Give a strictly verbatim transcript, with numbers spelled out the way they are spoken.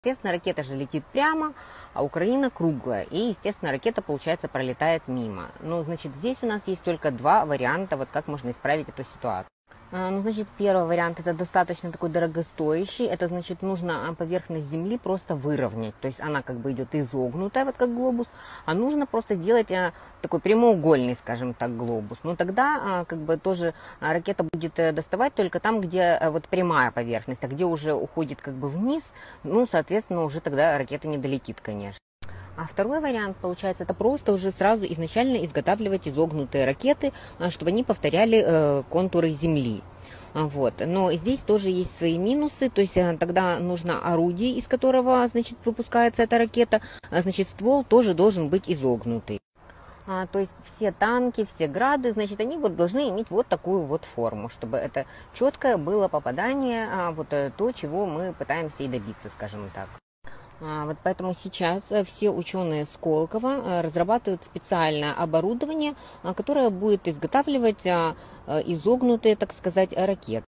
Естественно, ракета же летит прямо, а Украина круглая. И, естественно, ракета, получается, пролетает мимо. Ну, значит, здесь у нас есть только два варианта, вот как можно исправить эту ситуацию. Ну, значит, первый вариант, это достаточно такой дорогостоящий. Это, значит, нужно поверхность Земли просто выровнять. То есть она как бы идет изогнутая, вот как глобус. А нужно просто сделать такой прямоугольный, скажем так, глобус. Ну, тогда как бы тоже ракета будет доставать только там, где вот прямая поверхность. А где уже уходит как бы вниз, ну, соответственно, уже тогда ракета не долетит, конечно. А второй вариант, получается, это просто уже сразу изначально изготавливать изогнутые ракеты, чтобы они повторяли э, контуры Земли. Вот. Но здесь тоже есть свои минусы, то есть тогда нужно орудие, из которого, значит, выпускается эта ракета, значит, ствол тоже должен быть изогнутый. А, то есть все танки, все грады, значит, они вот должны иметь вот такую вот форму, чтобы это четкое было попадание, а, вот то, чего мы пытаемся и добиться, скажем так. Вот поэтому сейчас все ученые Сколково разрабатывают специальное оборудование, которое будет изготавливать изогнутые, так сказать, ракеты.